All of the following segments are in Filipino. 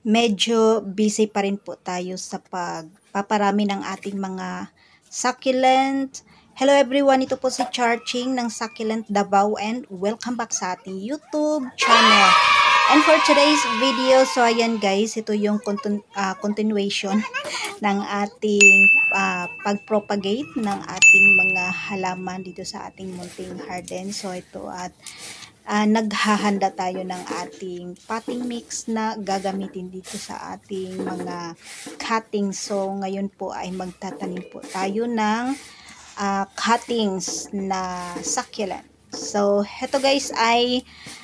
medyo busy pa rin po tayo sa pagpaparami ng ating mga succulent. Hello everyone, ito po si Charching ng Succulent Davao and welcome back sa ating YouTube channel. And for today's video, so ayan guys, ito yung continuation ng ating pag-propagate ng ating mga halaman dito sa ating munting garden. So ito at naghahanda tayo ng ating potting mix na gagamitin dito sa ating mga cutting. So ngayon po ay magtatanim po tayo ng cuttings na succulent. So heto guys ay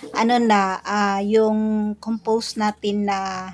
yung compost natin na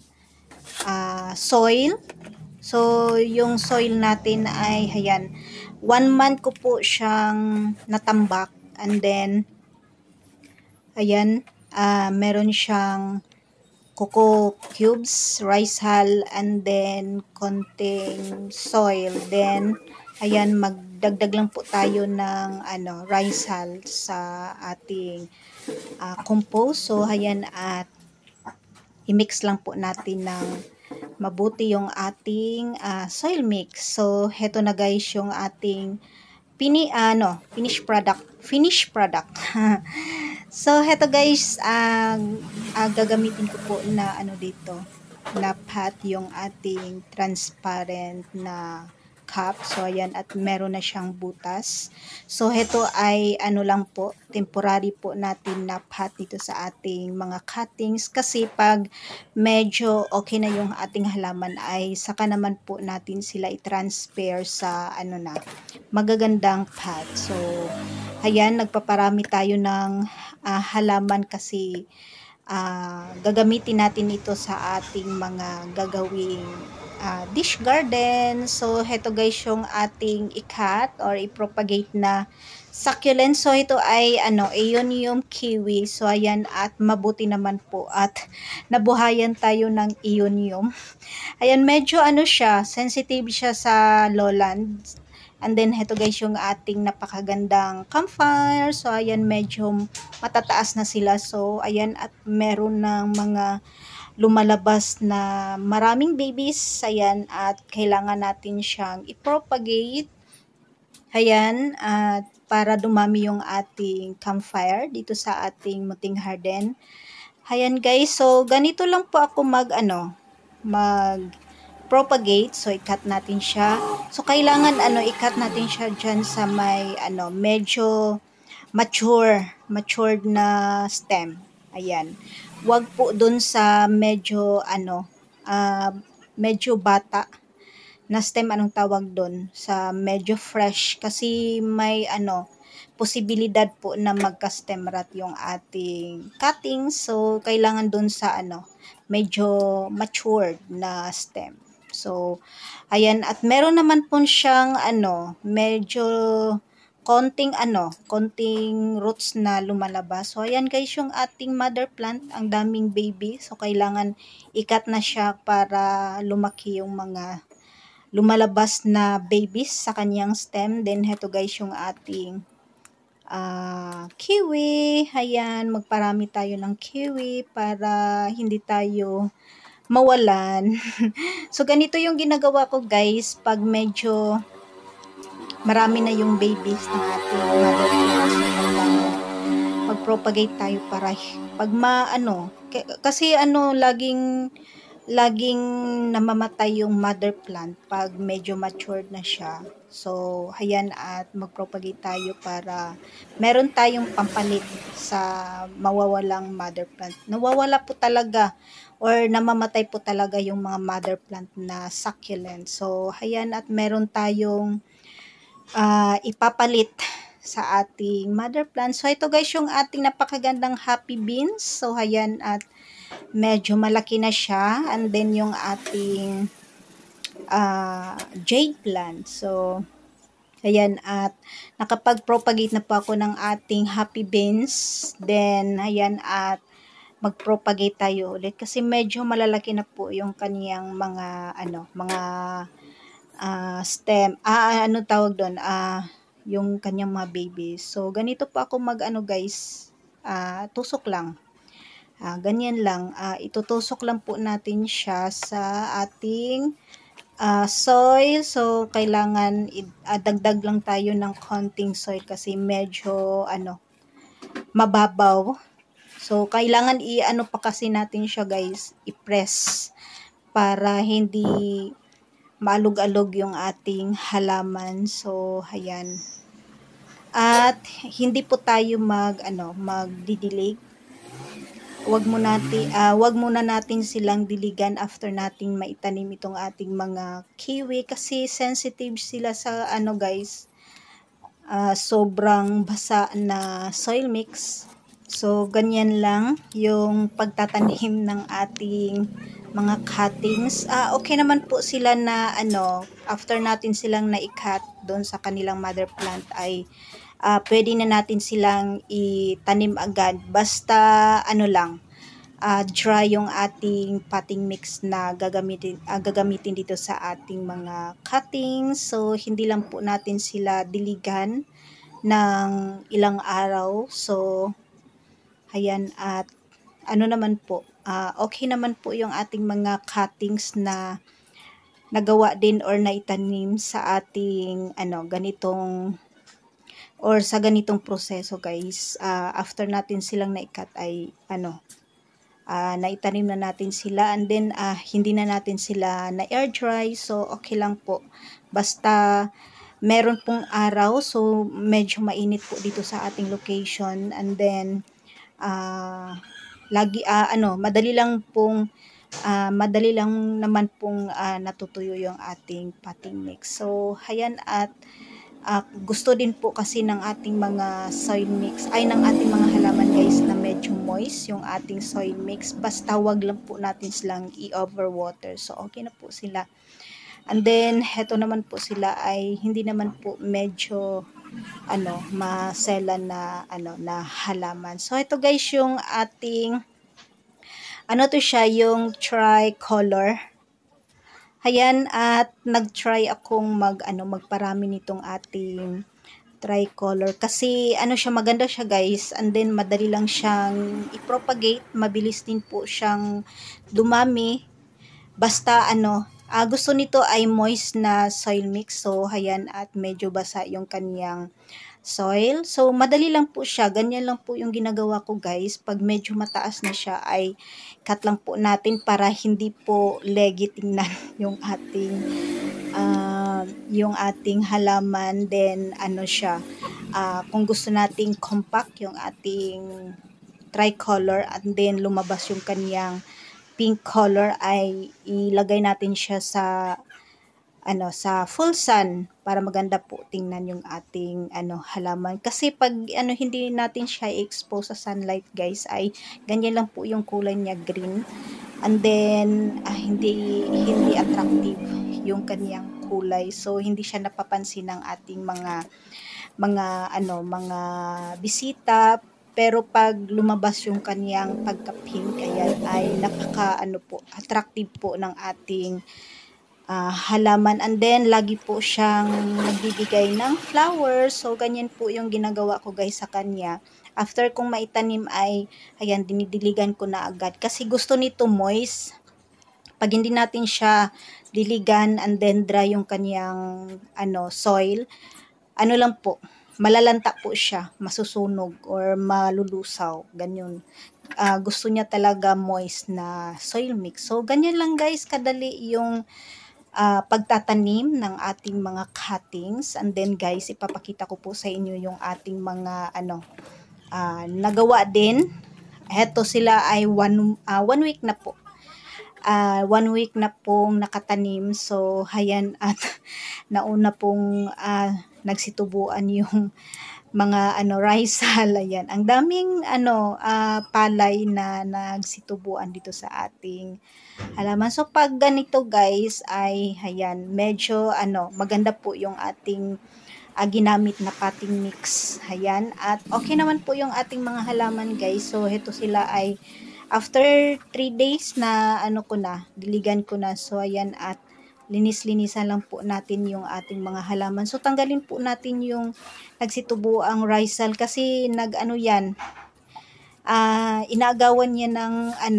soil. So yung soil natin ay ayan, 1 month ko po siyang natambak, and then ayan, meron siyang coco cubes, rice hull, and then konting soil. Then ayan, magdagdag lang po tayo ng rice hull sa ating compost. So ayan, at i-mix lang po natin ng mabuti yung ating soil mix. So heto na guys yung ating finished product. So heto guys, gagamitin ko po na dito na pot, yung ating transparent na cup. So ayan, at meron na siyang butas. So heto ay lang po, temporary po natin na pot dito sa ating mga cuttings, kasi pag medyo okay na yung ating halaman ay saka naman po natin sila i-transfer sa magagandang pot. So ayan, nagpaparami tayo ng halaman kasi gagamitin natin ito sa ating mga gagawing dish garden. So heto guys yung ating i-cut or i-propagate na succulent. So ito ay Aeonium kiwi. So ayan, at mabuti naman po at nabuhayan tayo ng Aeonium. Ayan, medyo siya, sensitive siya sa lowlands. And then heto guys yung ating napakagandang campfire. So ayan, medyo matataas na sila. So ayan, at meron ng mga lumalabas na maraming babies. Ayan, at kailangan natin siyang i-propagate. Ayan, at para dumami yung ating campfire dito sa ating munting garden. Ayan guys, so ganito lang po ako mag-propagate. So i-cut natin siya. So kailangan i-cut natin siya dyan sa may medyo matured na stem. Ayan. Wag po dun sa medyo medyo bata na stem, anong tawag dun, sa medyo fresh, kasi may posibilidad po na magka-stem rot yung ating cutting. So kailangan dun sa medyo matured na stem. So ayan, at meron naman po siyang medyo konting roots na lumalabas. So ayan guys yung ating mother plant, ang daming baby. So kailangan ikat na siya para lumaki yung mga lumalabas na babies sa kanyang stem. Then heto guys yung ating kiwi. Ayan, magparami tayo ng kiwi para hindi tayo mawalan. So ganito yung ginagawa ko guys pag medyo marami na yung babies ng ating mother plant. Mag-propagate tayo para pag kasi laging namamatay yung mother plant pag medyo matured na siya. So ayan, at mag-propagate tayo para meron tayong pampalit sa mawawalang mother plant. Nawawala po talaga or namamatay po talaga yung mga mother plant na succulent. So ayan, at meron tayong ipapalit sa ating mother plant. So ito guys yung ating napakagandang happy beans. So ayan, at medyo malaki na siya. And then yung ating jade plant. So ayan, at nakapag-propagate na po ako ng ating happy beans. Then ayan, at mag-propagate tayo ulit kasi medyo malalaki na po yung kaniyang mga stem, tawag doon, yung kanyang mga babies. So ganito po ako guys, tusok lang. Ganyan lang. Itutusok lang po natin siya sa ating soil. So, kailangan dagdag lang tayo ng konting soil kasi medyo mababaw. So, kailangan i-ano pa kasi natin siya guys, i-press para hindi maalog-alog yung ating halaman. So, ayan. At hindi po tayo magdidilig. Wag muna natin silang diligan after nating maitanim itong ating mga kiwi kasi sensitive sila sa guys, sobrang basa na soil mix. So, ganyan lang yung pagtatanim ng ating mga cuttings. Okay naman po sila na after natin silang na-cut doon sa kanilang mother plant ay pwede na natin silang itanim agad. Basta dry yung ating potting mix na gagamitin dito sa ating mga cuttings. So, hindi lang po natin sila diligan ng ilang araw. So, ayan, at naman po, okay naman po yung ating mga cuttings na nagawa din or naitanim sa ating ganitong or sa ganitong proseso guys. After natin silang na-cut ay naitanim na natin sila and then hindi na natin sila na air dry, so okay lang po basta meron pong araw. So medyo mainit po dito sa ating location and then madali lang naman pong natutuyo yung ating potting mix. So ayan, at gusto din po kasi ng ating mga soil mix ng ating mga halaman guys na medyo moist yung ating soil mix, basta wag lang po natin silang i-overwater. So okay na po sila. And then heto naman po sila ay hindi naman po medyo maselan na na halaman. So ito guys yung ating to siya, yung tricolor. Ayan, at nag-try akong magparami nitong ating tricolor kasi siya, maganda siya guys, and then madali lang siyang i-propagate, mabilis din po siyang dumami. Basta gusto nito ay moist na soil mix. So ayan, at medyo basa yung kanyang soil. So madali lang po siya. Ganyan lang po yung ginagawa ko guys. Pag medyo mataas na siya ay cut lang po natin para hindi po leggy tingnan yung ating halaman. Then siya, kung gusto nating compact yung ating tricolor and then lumabas yung kanyang pink color ay ilagay natin siya sa full sun para maganda po tingnan yung ating halaman. Kasi pag hindi natin siya i-expose sa sunlight guys ay ganyan lang po yung kulay niya, green. And then hindi attractive yung kanyang kulay. So hindi siya napapansin ng ating mga bisita. Pero pag lumabas yung kanyang pagka-pink, ayan, ay attractive po ng ating halaman. And then lagi po siyang nagbibigay ng flowers. So ganyan po yung ginagawa ko guys sa kanya. After kong maitanim ay ayan, dinidiligan ko na agad kasi gusto nito moist. Pag hindi natin siya diligan and then dry yung kanyang soil, lang po, malalanta po siya, masusunog or malulusaw, ganyan. Gusto niya talaga moist na soil mix. So ganyan lang guys kadali yung pagtatanim ng ating mga cuttings. And then guys, ipapakita ko po sa inyo yung ating mga nagawa din. Heto sila ay one week na po. 1 week na pong nakatanim. So hayan, at nauna pong nagsitubuan yung mga risal. Ayan, ang daming palay na nagsitubuan dito sa ating halaman. So pag ganito guys ay ayan, medyo maganda po yung ating ginamit na potting mix. Ayan, at okay naman po yung ating mga halaman guys. So heto sila ay after 3 days na diligan ko na. So ayan, at linis-linisan lang po natin yung ating mga halaman. So tanggalin po natin yung nagsitubo ang risal kasi inaagawan niya ng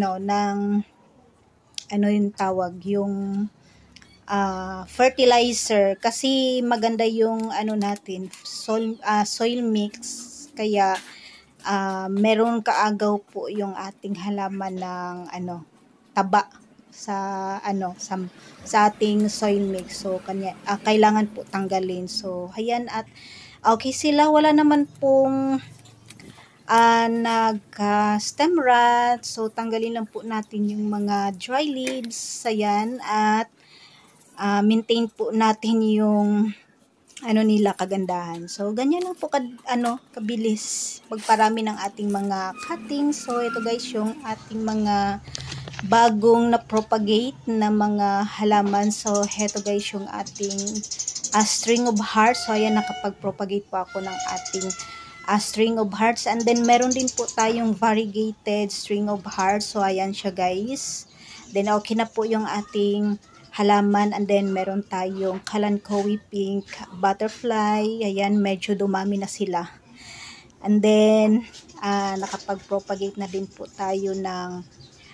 ano yung tawag, yung fertilizer, kasi maganda yung natin, soil mix, kaya meron kaagaw po yung ating halaman ng taba sa sa ating soil mix. So kailangan po tanggalin. So ayan, at okay sila, wala naman pong nagka-stem rot. So tanggalin lang po natin yung mga dry leaves, ayan, at maintain po natin yung nila, kagandahan. So ganyan lang po kabilis magparami ng ating mga cuttings. So ito guys yung ating mga bagong na propagate na mga halaman. So heto guys yung ating string of hearts. So ayan, nakapag-propagate po ako ng ating string of hearts, and then meron din po tayong variegated string of hearts. So ayan siya guys. Then okay na po yung ating halaman, and then meron tayong kalanchoe pink butterfly. Ayan, medyo dumami na sila. And then nakapag-propagate na din po tayo ng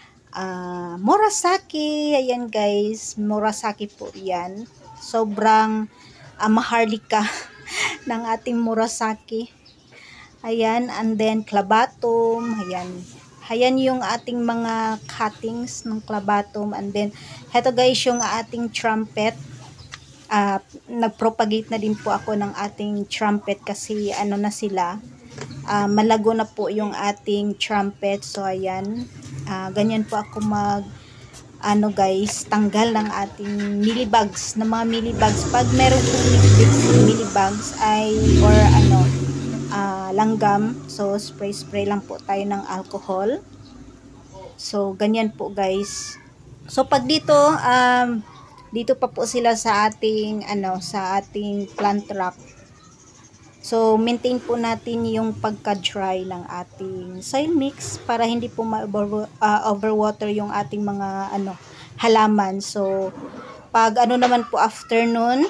Murasaki. Ayan guys, Murasaki po yan. Sobrang maharlika ng ating Murasaki. Ayan, and then clabatum. Ayan yung ating mga cuttings ng clabatum. And then heto guys yung ating trumpet. Nagpropagate na din po ako ng ating trumpet kasi na sila, malago na po yung ating trumpet. So ayan, ganyan po ako guys, tanggal ng ating millibugs, ng mga millibugs. Pag meron po millibugs ay or langgam, so spray lang po tayo ng alcohol. So ganyan po guys. So pag dito dito pa po sila sa ating sa ating plant rack. So maintain po natin yung pagka-dry ng ating soil mix para hindi po overwater yung ating mga halaman. So pag naman po afternoon,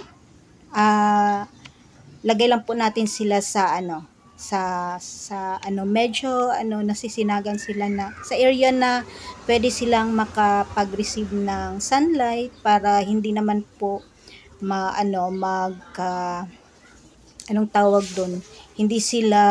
lagay lang po natin sila sa medyo nasisinagan sila na sa area na pwede silang makapag-receive ng sunlight, para hindi naman po anong tawag doon, hindi sila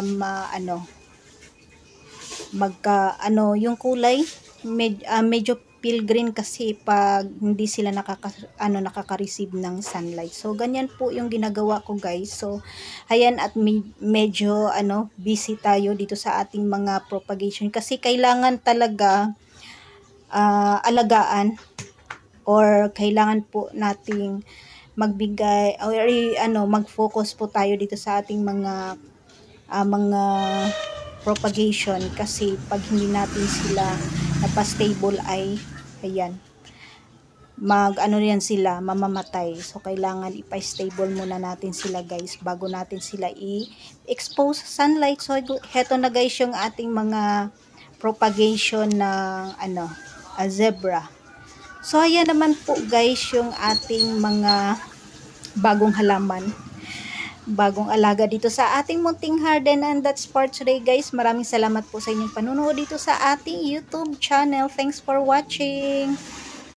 yung kulay medyo pale green kasi pag hindi sila nakaka-receive ng sunlight. So ganyan po yung ginagawa ko guys. So ayan, at medyo busy tayo dito sa ating mga propagation kasi kailangan talaga alagaan, or kailangan po nating magbigay or mag-focus po tayo dito sa ating mga propagation, kasi pag hindi natin sila napastable ay ayan, yan sila, mamamatay. So kailangan ipa-stable muna natin sila guys bago natin sila i-expose sa sunlight. So heto na guys yung ating mga propagation ng zebra. So ayan naman po guys yung ating mga bagong halaman, bagong alaga dito sa ating munting garden. And that's for today guys. Maraming salamat po sa inyong panunood dito sa ating YouTube channel. Thanks for watching.